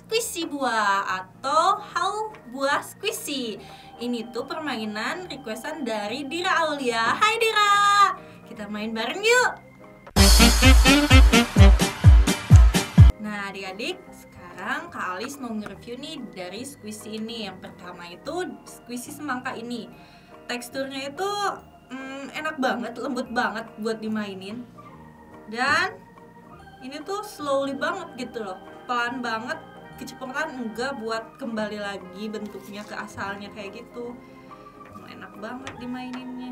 squishy buah atau hal buah squishy. Ini tuh permainan requestan dari Dira Aulia. Hai Dira, kita main bareng yuk. Nah adik-adik, sekarang Kak Alis mau nge-review nih dari squishy ini. Yang pertama itu squishy semangka ini. Teksturnya itu enak banget, lembut banget buat dimainin. Dan ini tuh slowly banget gitu loh, pelan banget, kecepatan enggak buat kembali lagi bentuknya ke asalnya kayak gitu. Enak banget dimaininnya.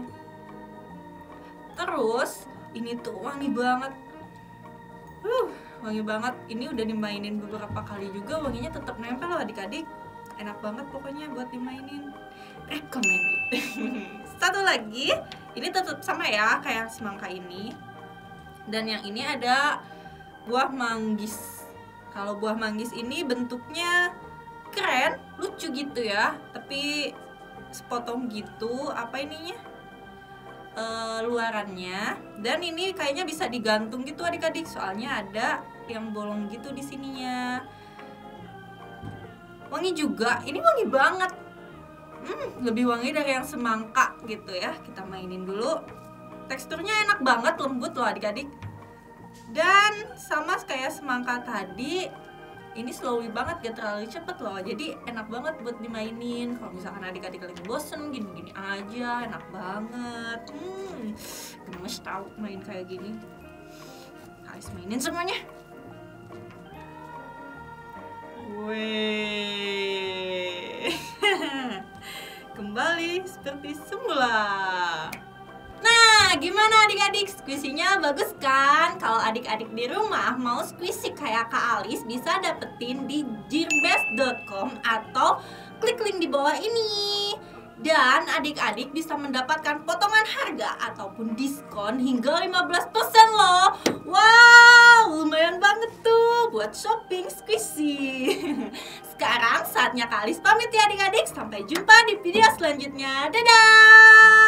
Terus ini tuh wangi banget. Wangi banget. Ini udah dimainin beberapa kali juga, wanginya tetap nempel loh adik-adik. Enak banget pokoknya buat dimainin. Recommended. Satu lagi, ini tetap sama ya kayak semangka ini. Dan yang ini ada buah manggis. Kalau buah manggis ini bentuknya keren, lucu gitu ya, tapi sepotong gitu apa ininya, luarannya. Dan ini kayaknya bisa digantung gitu adik-adik, soalnya ada yang bolong gitu di sininya. Wangi juga, ini wangi banget. Lebih wangi dari yang semangka gitu ya. Kita mainin dulu. Teksturnya enak banget, lembut loh adik-adik. Dan sama kayak semangka tadi, ini slowly banget, gak terlalu cepet loh. Jadi enak banget buat dimainin. Kalau misalkan adik-adik lagi bosen, gini-gini aja, enak banget. Gemes tau main kayak gini. Harus mainin semuanya. Weh. Kembali seperti semula. Nah, gimana adik-adik? Squishy-nya bagus kan? Kalau adik-adik di rumah mau squishy kayak Kak Alis, bisa dapetin di gearbest.com atau klik link di bawah ini. Dan adik-adik bisa mendapatkan potongan harga ataupun diskon hingga 15% loh. Wow, lumayan banget tuh buat shopping squishy. Sekarang saatnya Kak Alis pamit ya adik-adik. Sampai jumpa di video selanjutnya. Dadah!